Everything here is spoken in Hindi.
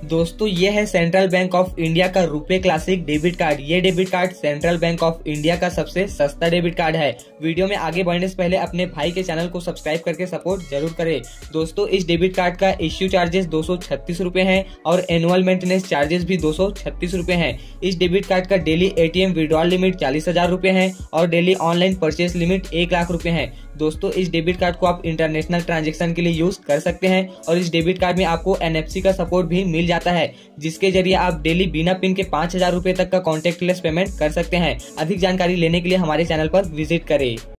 दोस्तों ये है सेंट्रल बैंक ऑफ इंडिया का रुपे क्लासिक डेबिट कार्ड। ये debit card Central Bank of India का सबसे सस्ता डेबिट कार्ड है। वीडियो में आगे बढ़ने से पहले अपने भाई के चैनल को सब्सक्राइब करके सपोर्ट जरूर करें। दोस्तों इस डेबिट कार्ड का इश्यू चार्जेस 236 रुपए हैं और एनुअल मेंटेनेंस चार्जेस भी 236 रुपए हैं। इस डेबिट कार्ड का डेली एटीएम विड्रॉल लिमिट 40,000 रुपए है और daily online purchase limit 1 lakh रुपए है। दोस्तों इस डेबिट कार्ड को आप इंटरनेशनल ट्रांजैक्शन के लिए यूज कर सकते हैं और इस डेबिट कार्ड में आपको NFC का सपोर्ट भी मिल जाता है, जिसके जरिए आप डेली बिना पिन के 5,000 रुपए तक का कॉन्टेक्टलेस पेमेंट कर सकते हैं। अधिक जानकारी लेने के लिए हमारे चैनल पर विजिट करें।